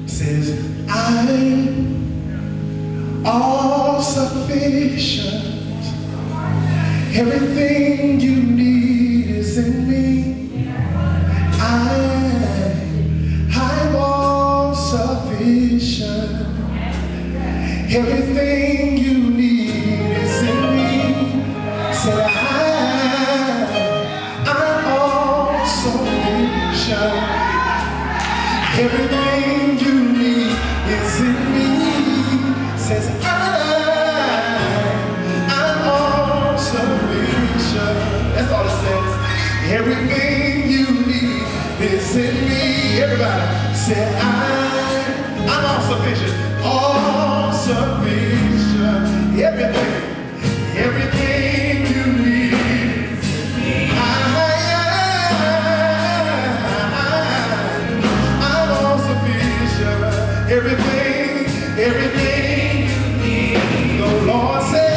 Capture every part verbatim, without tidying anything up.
says, I'm all sufficient. Everything you need is in me. I, I'm all sufficient. Everything you need is in me. Say, I, I'm all sufficient. Everything you need is in me. Says, I, I'm all sufficient. That's all it says. Everything you need is in me. Everybody say, I, I'm all sufficient. All sufficient. Everything, everything you need. I, I, I'm all sufficient. Everything, everything you need. The Lord said,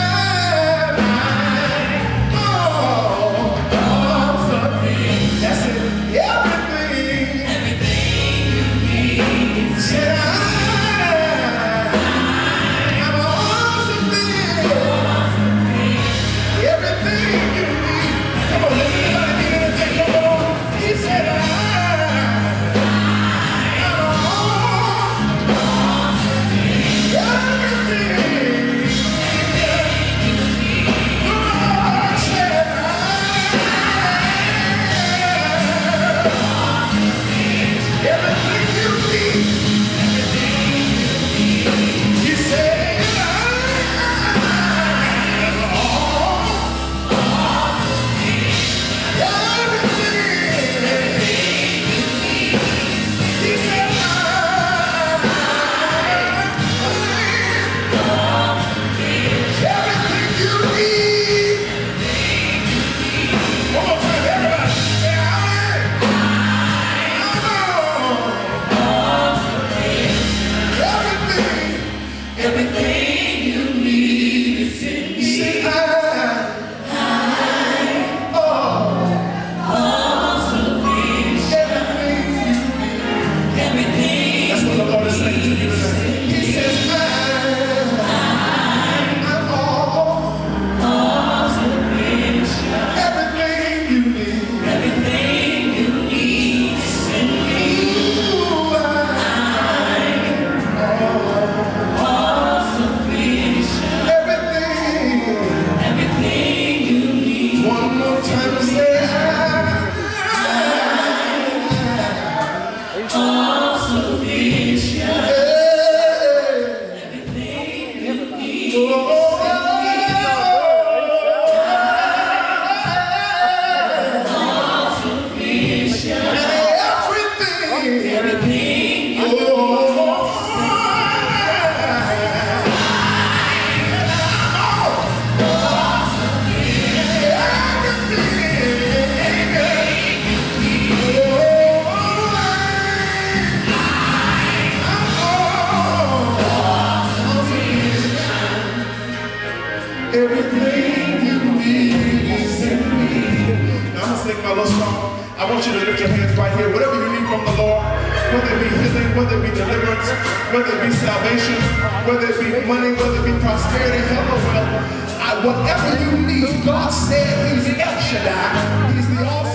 everything you need is in me. Now I'm going to sing my little song. I want you to lift your hands right here. Whatever you need from the Lord, whether it be healing, whether it be deliverance, whether it be salvation, whether it be money, whether it be prosperity, health, or wealth, I, whatever you need, God said He's El Shaddai. He's the all